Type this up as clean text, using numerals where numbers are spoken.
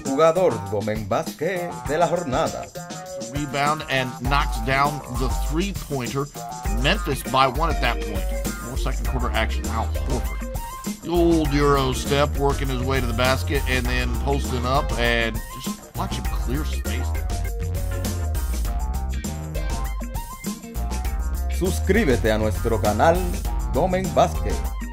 jugador Domen Vázquez de la jornada. Rebound and knocks down the three-pointer. Memphis by one at that point. More second quarter action. Al Horford. The old Euro step, working his way to the basket and then posting up and just watch him clear space. Suscríbete a nuestro canal Domen Vázquez.